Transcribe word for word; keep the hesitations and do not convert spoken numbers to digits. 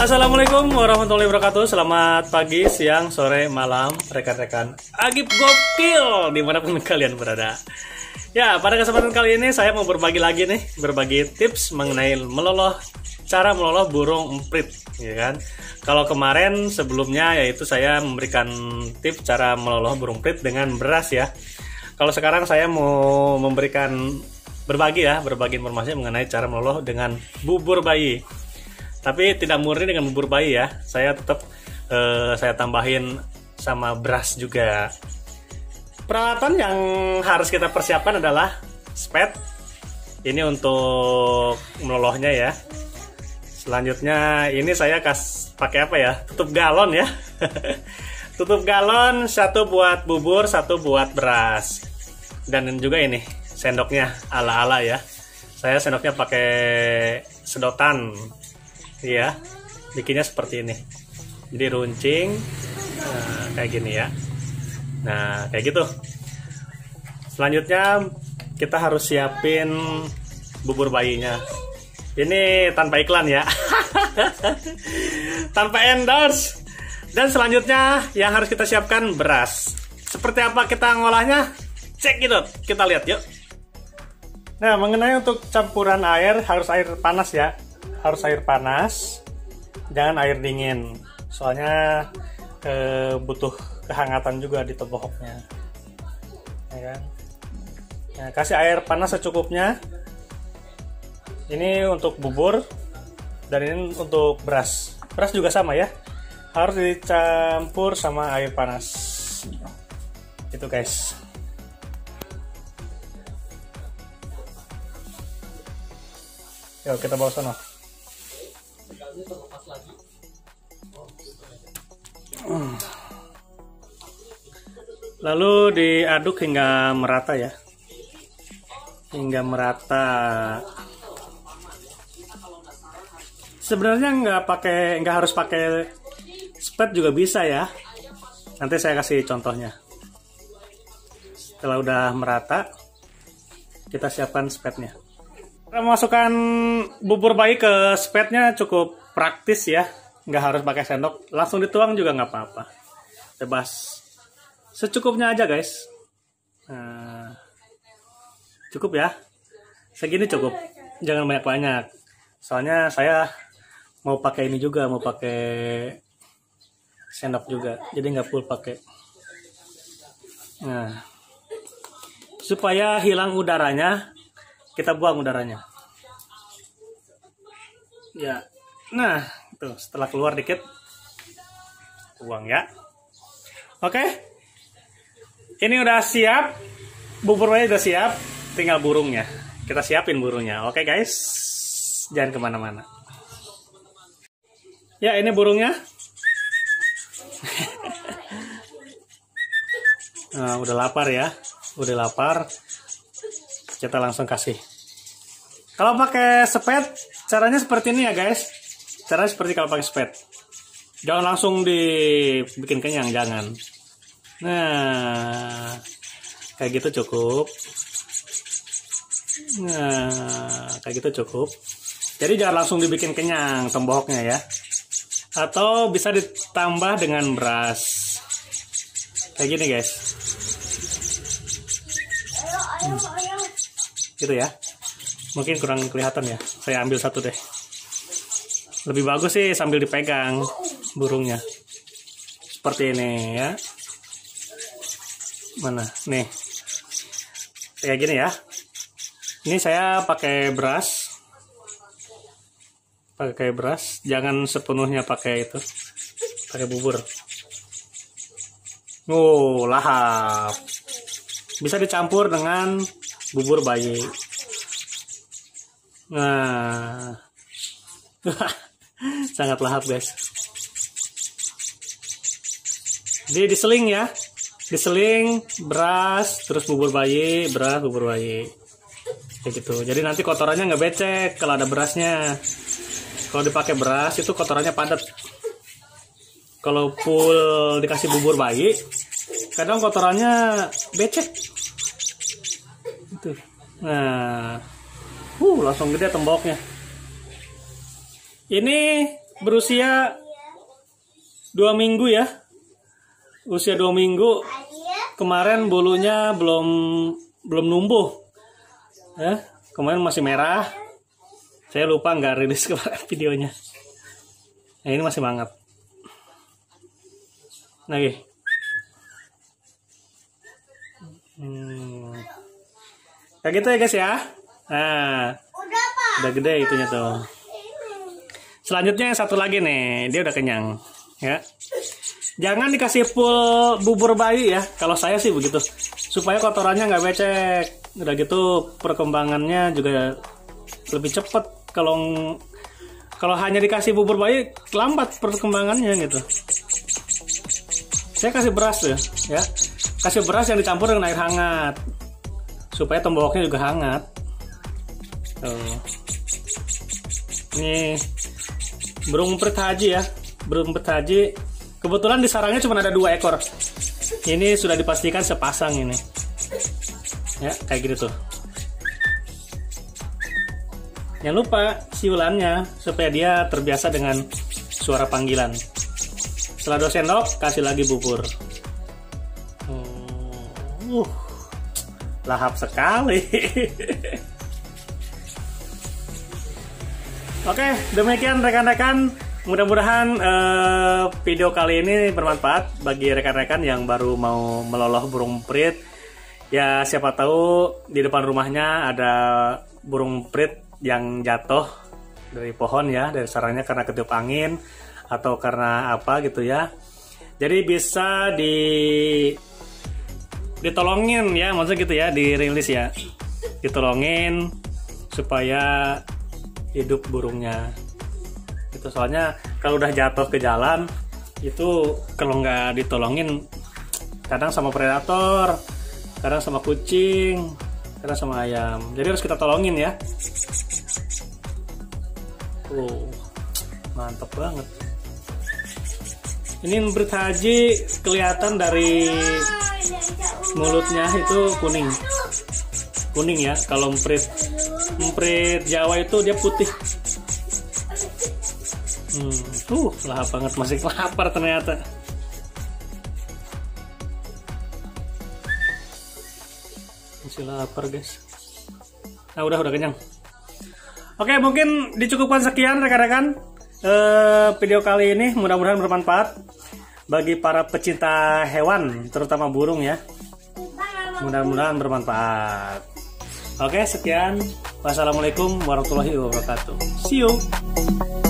Assalamualaikum warahmatullahi wabarakatuh. Selamat pagi, siang, sore, malam, rekan-rekan Agip Gokil dimanapun kalian berada. Ya, pada kesempatan kali ini saya mau berbagi lagi nih, berbagi tips mengenai meloloh, cara meloloh burung emprit, ya kan? Kalau kemarin sebelumnya yaitu saya memberikan tips cara meloloh burung emprit dengan beras ya. Kalau sekarang saya mau memberikan berbagi ya, berbagi informasi mengenai cara meloloh dengan bubur bayi. Tapi tidak murni dengan bubur bayi ya, saya tetap eh, saya tambahin sama beras juga. Peralatan yang harus kita persiapkan adalah spet. Ini untuk melolohnya ya. Selanjutnya ini saya kas pakai apa ya? Tutup galon ya. Tutup galon, satu buat bubur, satu buat beras. Dan juga ini sendoknya ala-ala ya. Saya sendoknya pakai sedotan. Iya, bikinnya seperti ini. Jadi runcing, nah, kayak gini ya. Nah, kayak gitu. Selanjutnya kita harus siapin bubur bayinya. Ini tanpa iklan ya, tanpa endorse. Dan selanjutnya yang harus kita siapkan beras. Seperti apa kita ngolahnya? Cek gitu, kita lihat yuk. Nah, mengenai untuk campuran air, harus air panas ya. Harus air panas, jangan air dingin, soalnya e, butuh kehangatan juga di tobohoknya, ya kan? Nah, kasih air panas secukupnya. Ini untuk bubur dan ini untuk beras. Beras juga sama ya, harus dicampur sama air panas. Itu guys. Yuk kita bawa sana. Lalu diaduk hingga merata ya, hingga merata. Sebenarnya nggak pakai, nggak harus pakai spet juga bisa ya. Nanti saya kasih contohnya. Setelah udah merata, kita siapkan spetnya. Kita masukkan bubur bayi ke spetnya cukup praktis ya, nggak harus pakai sendok, langsung dituang juga nggak apa-apa, bebas, secukupnya aja guys. Nah, cukup ya, segini cukup, jangan banyak-banyak, soalnya saya mau pakai ini juga, mau pakai sendok juga, jadi nggak full pakai. Nah, supaya hilang udaranya, kita buang udaranya ya. Nah, tuh setelah keluar dikit, buang ya. Oke, ini udah siap, bubur bayi udah siap, tinggal burungnya. Kita siapin burungnya. Oke guys, jangan kemana-mana. Ya, ini burungnya. Nah, udah lapar ya, udah lapar. Kita langsung kasih. Kalau pakai spet, caranya seperti ini ya guys. Caranya seperti kalau pakai spet. Jangan langsung dibikin kenyang, jangan. Nah, kayak gitu cukup. Nah, kayak gitu cukup. Jadi jangan langsung dibikin kenyang tombohoknya ya. Atau bisa ditambah dengan beras. Kayak gini guys. Hmm. Gitu ya. Mungkin kurang kelihatan ya. Saya ambil satu deh. Lebih bagus sih sambil dipegang burungnya. Seperti ini ya. Mana? Nih. Kayak gini ya. Ini saya pakai beras. Pakai beras. Jangan sepenuhnya pakai itu. Pakai bubur. Oh, lahap. Bisa dicampur dengan bubur bayi. Nah. Sangat lahap guys. Jadi diseling ya, diseling beras, terus bubur bayi, beras, bubur bayi, kayak gitu. Jadi nanti kotorannya nggak becek kalau ada berasnya. Kalau dipakai beras itu kotorannya padat. Kalau full dikasih bubur bayi, kadang kotorannya becek. Itu. Nah, uh, langsung gede temboknya. Ini berusia dua minggu ya. Usia dua minggu. Kemarin bulunya belum belum numbuh. Ya, kemarin masih merah. Saya lupa nggak rilis kemarin videonya. Nah, ini masih banget. Lagi. Hmm. Kayak gitu ya guys ya. Nah, udah gede itunya tuh. Selanjutnya yang satu lagi nih, dia udah kenyang, ya. Jangan dikasih full bubur bayi ya. Kalau saya sih begitu, supaya kotorannya nggak becek. Udah gitu perkembangannya juga lebih cepat. Kalau kalau hanya dikasih bubur bayi, lambat perkembangannya gitu. Saya kasih beras ya, ya. Kasih beras yang dicampur dengan air hangat, supaya tomboknya juga hangat. Tuh. Ini burung emprit haji ya, burung emprit haji. Kebetulan di sarangnya cuma ada dua ekor. Ini sudah dipastikan sepasang ini. Ya, kayak gitu tuh. Jangan lupa siulannya supaya dia terbiasa dengan suara panggilan. Setelah dua sendok, kasih lagi bubur. Uh, lahap sekali. Oke, demikian rekan-rekan. Mudah-mudahan uh, video kali ini bermanfaat bagi rekan-rekan yang baru mau meloloh burung emprit. Ya, siapa tahu di depan rumahnya ada burung emprit yang jatuh dari pohon ya, dari sarangnya karena ketiup angin atau karena apa gitu ya. Jadi bisa di ditolongin ya, maksudnya gitu ya, dirilis ya. Ditolongin supaya hidup burungnya. Itu soalnya kalau udah jatuh ke jalan itu kalau nggak ditolongin kadang sama predator, kadang sama kucing, kadang sama ayam. Jadi harus kita tolongin ya. Oh, mantep banget. Ini emprit haji kelihatan dari mulutnya itu kuning, kuning ya. Kalau emprit emprit Jawa itu dia putih. Hmm, tuh lahap banget, masih lapar ternyata. Masih lapar guys. Nah udah udah kenyang. Oke, mungkin dicukupkan sekian rekan-rekan eh, video kali ini. Mudah-mudahan bermanfaat bagi para pecinta hewan, terutama burung ya. Mudah-mudahan bermanfaat. Oke, sekian. Wassalamualaikum warahmatullahi wabarakatuh. See you.